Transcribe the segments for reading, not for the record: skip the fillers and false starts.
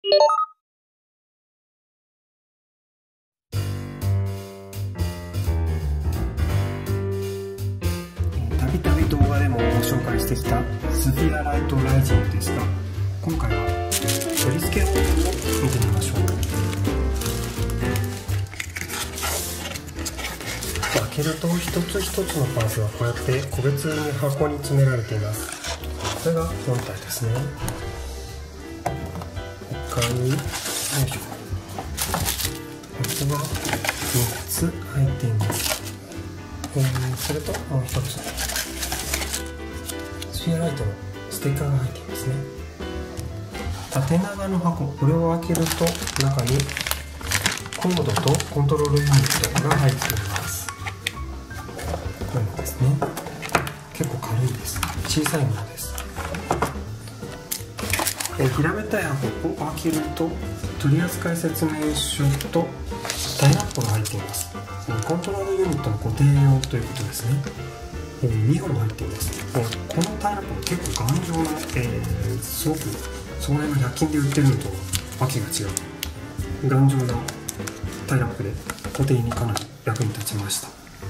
たびたび動画でもご紹介してきたスフィアライトライジングですが、今回は取り付け方法を見てみましょう。開けると一つ一つのパーツはこうやって個別に箱に詰められています。これが本体ですね。他によいしょ、ここが3つ入っています。それともう一つスフィアライトのステッカーが入っていますね。縦長の箱、これを開けると中にコードとコントロールユニットが入っています。こういうのですね。結構軽いです。小さいものです。平べったい箱を開けると取扱説明書とタイラップが入っています。コントロールユニットの固定用ということですね。2本入っています。このタイラップは結構頑丈な、すごくその辺の100均で売ってるのとわけが違う頑丈なタイラップで固定にかなり役に立ちました。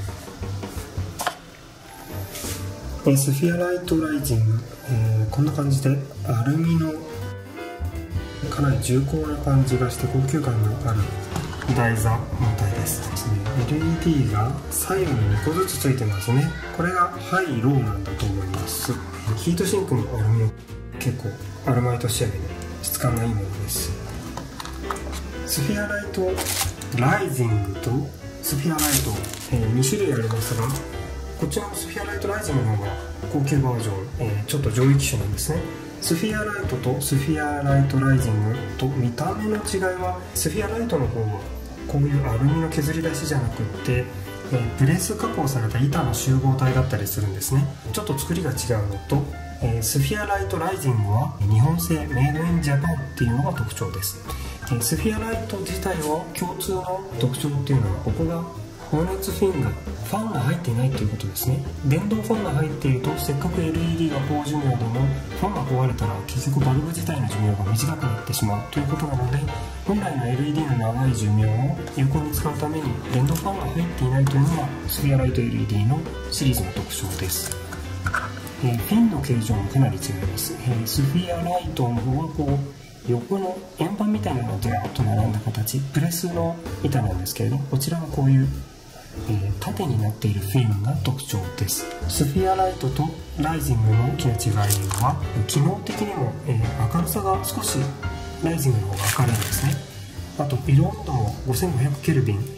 スフィアライトライジング、こんな感じでアルミのかなり重厚な感じがして高級感のある台座の体です。LED が左右に2個ずつついてますね。これがハイローなんだと思います。ヒートシンクのアルミを結構アルマイト仕上げで質感がいいものです。スフィアライトライジングとスフィアライト、2種類ありますが、こっちのスフィアライトライジングの方が高級バージョン、ちょっと上位機種なんですね。スフィアライトとスフィアライトライジングと見た目の違いは、スフィアライトの方はこういうアルミの削り出しじゃなくって、プレス加工された板の集合体だったりするんですね。ちょっと作りが違うのと、スフィアライトライジングは日本製メイドインジャパンっていうのが特徴です。スフィアライト自体は共通の特徴っていうのは、ここが放熱フィンがファンが入っていないということですね。電動ファンが入っていると、せっかく LED が高寿命でもファンが壊れたら結局バルブ自体の寿命が短くなってしまうということなので、本来の LED の長い寿命を有効に使うために電動ファンが入っていないというのがスフィアライト LED のシリーズの特徴です。フィンの形状もかなり違います。スフィアライトの方はこう横の円盤みたいなのがずらっと並んだ形、プレスの板なんですけれど、こちらはこういう縦になっているフィンが特徴です。スフィアライトとライジングの大きな違いは、機能的にも、明るさが少しライジングの方が明るいんですね。あと色温度も5500ケルビン、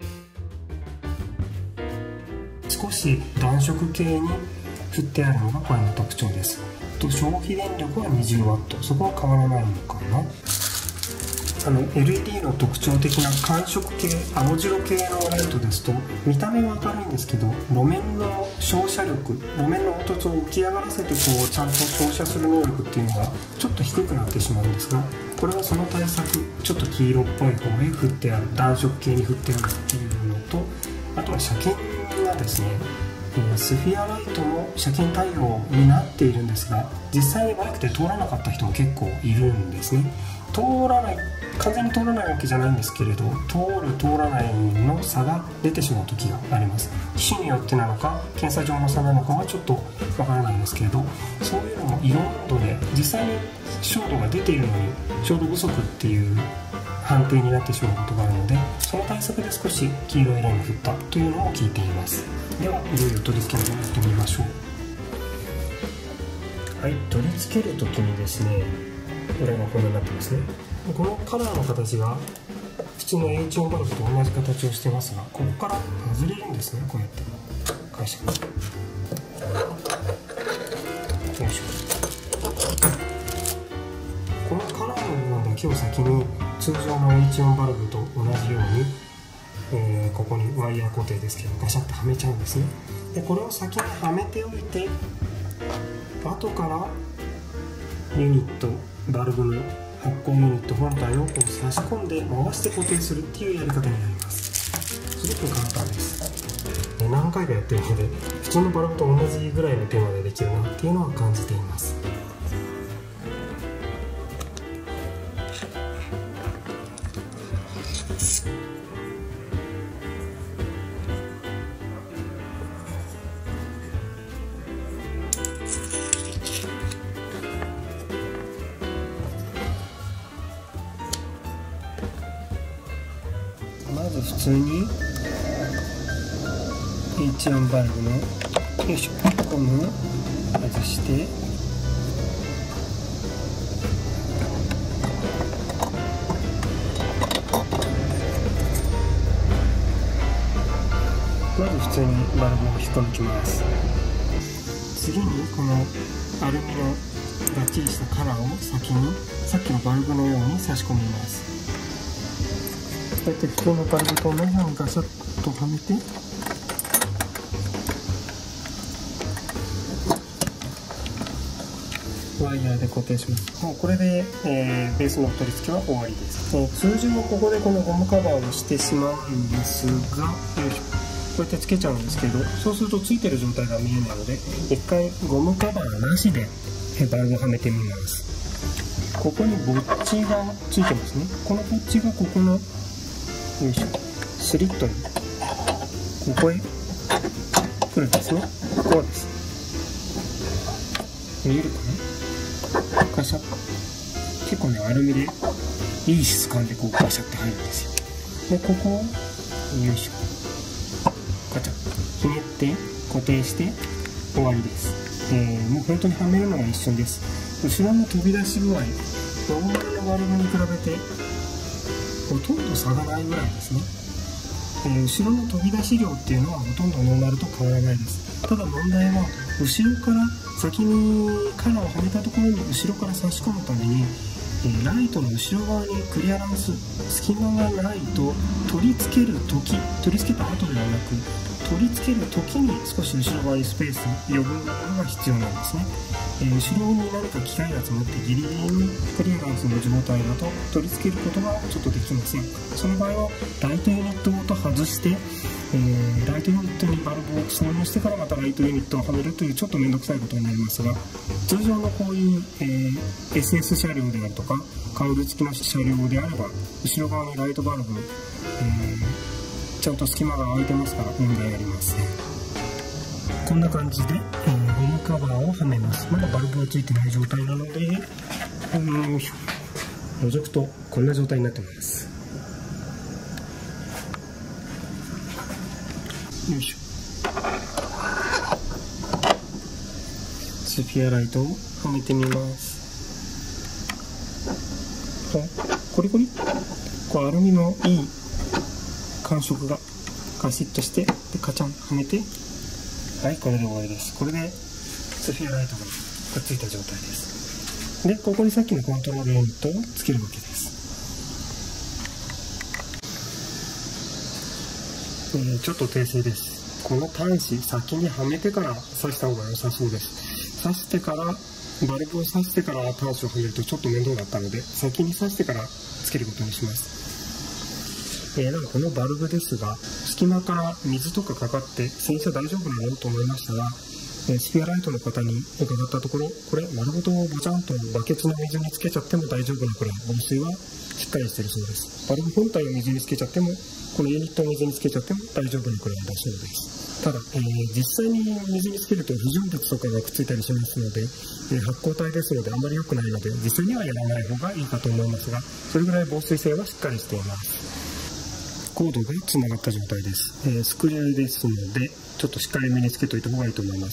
少し暖色系に振ってあるのがこれの特徴です。と消費電力は 20W、 そこは変わらないのかな。LED の特徴的な寒色系、青白系のライトですと、見た目は明るいんですけど、路面の照射力、路面の凹凸を浮き上がらせてこうちゃんと照射する能力っていうのがちょっと低くなってしまうんですが、これはその対策、ちょっと黄色っぽい方へ振ってある、暖色系に振ってあるっていうのと、あとは車検がですね、スフィアライトも車検対応になっているんですが、実際にバイクで通らなかった人も結構いるんですね。完全に通らないわけじゃないんですけれど、通る通らないの差が出てしまう時があります。機種によってなのか検査上の差なのかはちょっとわからないんですけれど、そういうのも色温度で実際に照度が出ているのに照度不足っていう判定になってしまうことがあるので、その対策で少し黄色い色に振ったというのを聞いています。では、いよいよ取り付けをやってみましょう。はい、取り付ける時にですね、裏がこんなになってますね。このカラーの形が普通の H 音バルブと同じ形をしてますが、ここから外れるんですね。こうやって返してよいしょ。このカラーの部分だけを先に通常の H 音バルブと同じように、ここにワイヤー固定ですけどガシャッとはめちゃうんですね。でこれを先にはめておいて、後からユニット、バルブの発光ユニット本体をこう差し込んで回して固定するっていうやり方になります。すごく簡単です。何回かやってるので、普通のバルブと同じぐらいの手間でできるなっていうのは感じています。 まず普通に H4 バルブのよいしょゴムを外して、まず普通にバルブを引っこ抜きます。次にこのアルミのがっちりしたカラーを先にさっきのバルブのように差し込みます。こうやって普通のバルブと同じようにガシャッとはめて、ワイヤーで固定します。もうこれで、ベースの取り付けは終わりです。通常はここでこのゴムカバーをしてしまうんですが、よいしょ、こうやってつけちゃうんですけど、そうするとついてる状態が見えないので、一回ゴムカバーなしでバルブをはめてみます。ここにボッチがついてますね。このボッチがここのよいしょスリットにここへ来るんですね。こうです。見えるかな。ガシャッ、結構ねアルミでいい質感でこうガシャッて入るんですよ。でここをよいしょガチャひねって固定して終わりです。もう本当にはめるのが一瞬です。後ろの飛び出し具合、ノーマルのバルブに比べてほとんど差がないぐらいですね。後ろの飛び出し量っていうのはほとんどノーマルと変わらないです。ただ問題は後ろから先にカラーをはめたところに後ろから差し込むために、ライトの後ろ側にクリアランス隙間がないと取り付ける時、取り付けた後ではなく取り付ける時に少し後ろ側にスペース余分なものが必要なんですね。後ろに何か機械が詰まってギリギリにクリアランスの状態だと取り付けることがちょっとできません。その場合はライトユニットごと外して、ライトユニットにバルブを挿入してからまたライトユニットをはめるというちょっと面倒くさいことになりますが、通常のこういう、SS 車両であるとかカウル付きの車両であれば後ろ側にライトバルブ、ちゃんと隙間が空いてますから問題ありません。こんな感じで、ゴムカバーをはめます。まだバルブがついてない状態なので、覗くとこんな状態になってます。よいしょ。スフィアライトをはめてみます。コリコリ、こうアルミのいい感触がガシッとして、でカチャンはめて、はい、これで終わりです。これでスフィアライトがくっついた状態です。でここにさっきのコントロールユニットをつけるわけです。ちょっと訂正です。この端子先にはめてから挿した方が良さそうです。挿してからバルブを挿してから端子をはめるとちょっと面倒だったので先に挿してからつけることにします。このバルブですが隙間から水とかかかって洗車大丈夫なのと思いましたが、スフィアライトの方に伺ったところ、これ丸ごとボチャンとバケツの水につけちゃっても大丈夫なくらい防水はしっかりしているそうです。バルブ本体を水につけちゃっても、このユニットを水につけちゃっても大丈夫なくらいだそうです。ただ、実際に水につけると不純物とかがくっついたりしますので、発光体ですのであんまり良くないので実際にはやらない方がいいかと思いますが、それぐらい防水性はしっかりしています。コードがつながった状態です。スクリューですのでちょっとしっかりめにつけておいた方がいいと思います。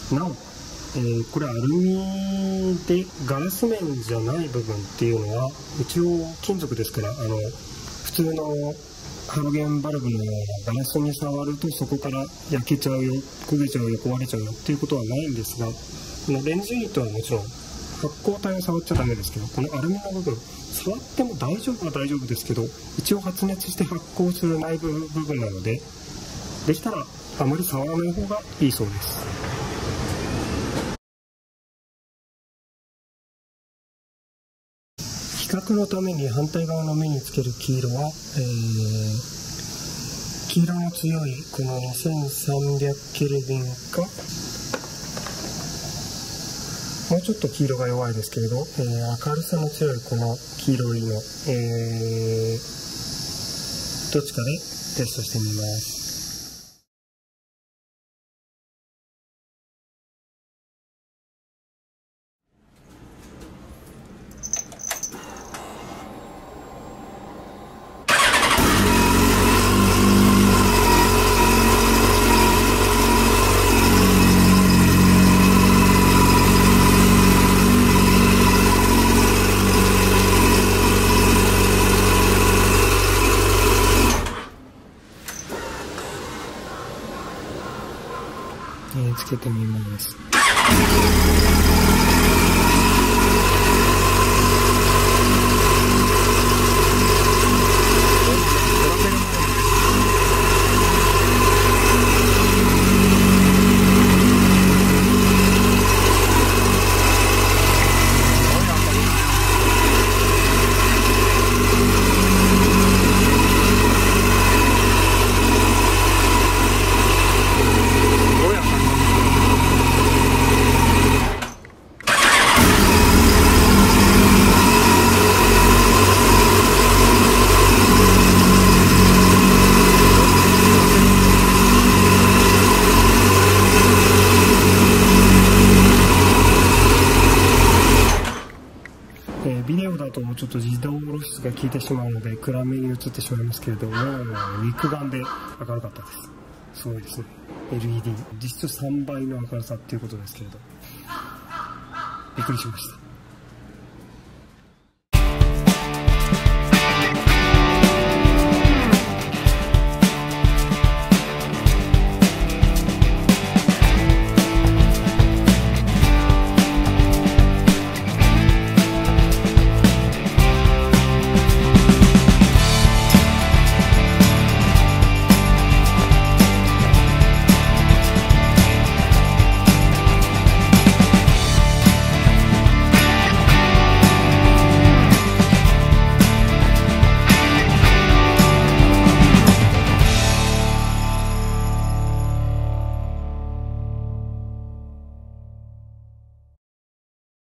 なお、これアルミでガラス面じゃない部分っていうのは一応金属ですから、普通のハロゲンバルブのガラスに触るとそこから焼けちゃうよ、焦げちゃうよ、壊れちゃうよっていうことはないんですが、レンズユニットはもちろん発光体を触っちゃダメですけど、このアルミの部分触っても大丈夫は大丈夫ですけど、一応発熱して発光する内部部分なので、できたらあまり触らない方がいいそうです。比較のために反対側の目につける黄色は、黄色の強いこの2300ケルビンか、もうちょっと黄色が弱いですけれど、明るさの強いこの黄色いの、 どっちかでテストしてみます。つけてみます。ビデオだとちょっと自動露出が効いてしまうので暗めに映ってしまいますけれども、肉眼で明るかったです。すごいですね。 LED 実質3倍の明るさっていうことですけれど、びっくりしました。